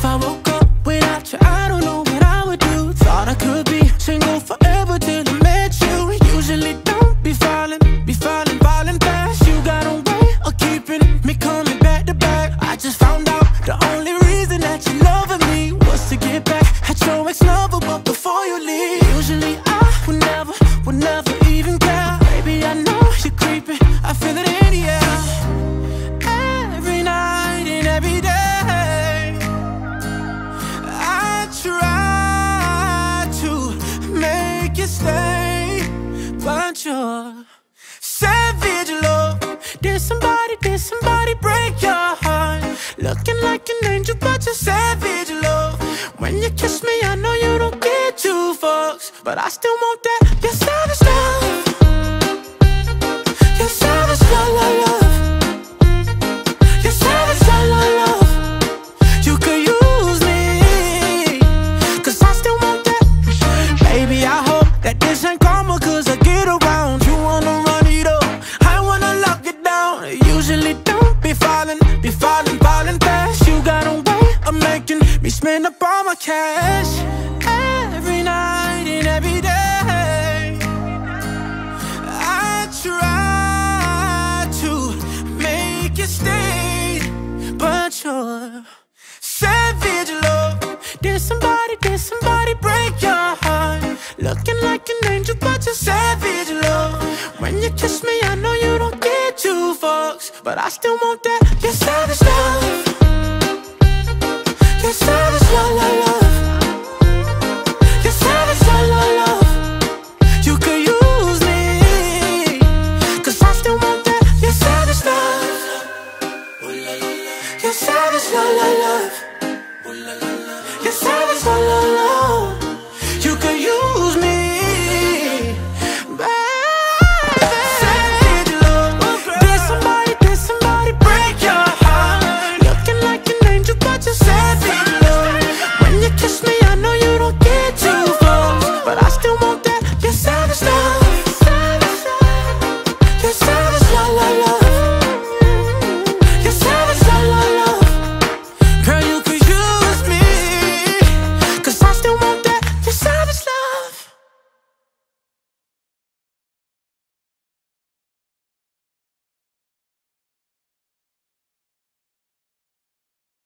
If I woke up without you, I don't know what I would do. Thought I could be single forever till I met you. Usually don't be falling fast. You got a way of keeping me coming back to back. I just found out the only reason that you loving me was to get back at your ex-lover, but before you leave. Usually I would never even care. Baby, I know you're creeping, I feel it in the air. Every night and every day I try to make you stay, but you're savage, love. Did somebody break your heart? Looking like an angel, but you're savage, love. When you kiss me, I know you don't get two fucks, but I still want that. You're savage, love. You're savage, love, love, love. You're savage, love, love, love. You could use me, cause I still want that. Baby, I hope that this ain't karma, cause I get around. You wanna run it up, I wanna lock it down. Usually don't be falling fast. You got a way of making me spend up all my cash. Every night and every day I try to make you stay, but you're savage, love. Did somebody break your heart? Looking like an angel, but you're savage, love. When you kiss me, I know you don't get two fucks, but I still want that. You're savage, love. You're savage, love, love, love. You're savage, love, love, love. You could use me, cause I still want that. You're savage, love. You're savage, love, love, love.